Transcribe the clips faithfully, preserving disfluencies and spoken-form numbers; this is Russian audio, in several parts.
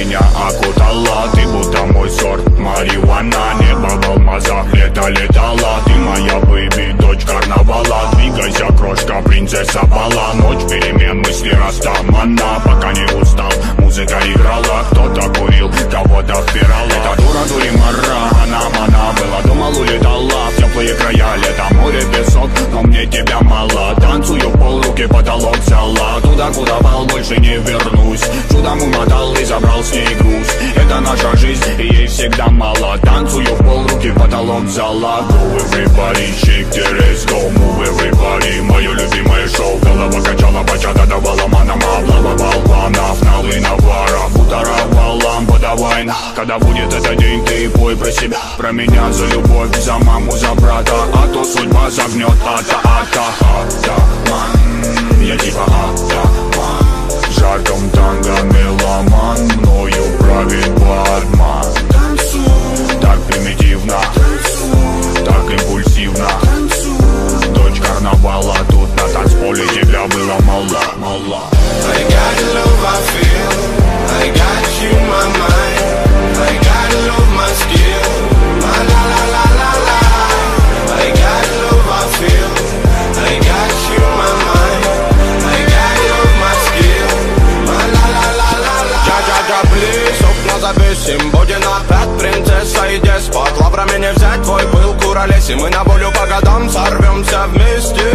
меня окутала. Ты будто мой сорт марихуана. Небо в алмазах, лето летала. Ты моя бэйби, дочь карнавала. Двигайся, крошка, принцесса бала. Ночь перемен, мысли растамана. Пока не устал, музыка играла. Кто-то курил, кого-то впирала. Эта дура дуримара, она мана. Была дома, улетала в теплые края. Лето, море, песок, но мне тебя мало. Танцую, полруки потолок взяла. Туда, куда вал, больше не вернусь. Чудом умотал и забрал с ней груз. Это наша жизнь, и ей всегда мало. Танцую, полруки потолок взяла. Go everybody, shake the let's go. Move everybody, мое любимое шоу. Голова качала, бачата давала манам. Облава балванов, налы навара. Бутара валам, подавай. Когда будет этот день, ты пой про себя. Про меня, за любовь, за маму, за брата. А то судьба загнет, ата-ата. Атаман, я типа атаман. В жарком танго меломан. Мною правит бармен. Так примитивно, так импульсивно. Дочь карнавала, тут на танцполе тебя было мало, мало. I got love, I feel. I got you, my mind. I got love, my skill. La la la la la la. I got love, I feel. I got you, my mind. I got love, my skill. La la la la la la. Джа-джа-джа, плиз, окна завесим. Будет опять принцесса и деспот. Лаврами не взять твой пыл, куролесим. Мы на волю по годам сорвемся вместе.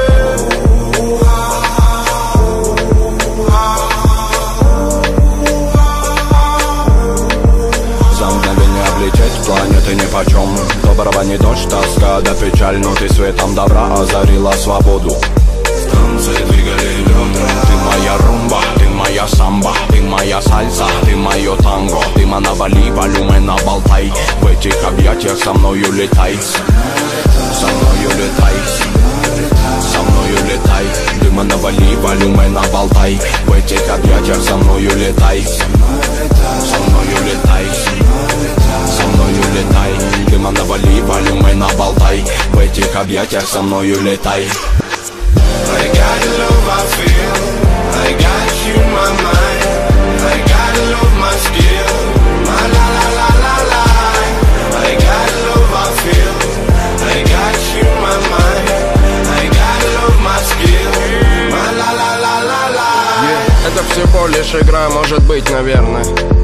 Планеты нипочем, доброго не дождь, тоска да печаль. Но ты светом добра озарила свободу. Станции двигали лед. Ты моя румба, ты моя самба. Ты моя сальса, ты мое танго. Ты навали, волюмена болтай. В этих объятиях со мною летай. Со мною летай. Со мною летай. Дыма навали, волюмена болтай. В этих объятиях со мною летай. Со мною летай. Со мною летай, дыма навали, волюмена болтай. В этих объятиях со мною летай. I got love, I feel. I got you, my mind. I got love, my skill. La la la la la la. I got love, I feel. I got you, my mind. I got love, my skill. La la la la la la. Yeah, это всего лишь игра, может быть, наверное.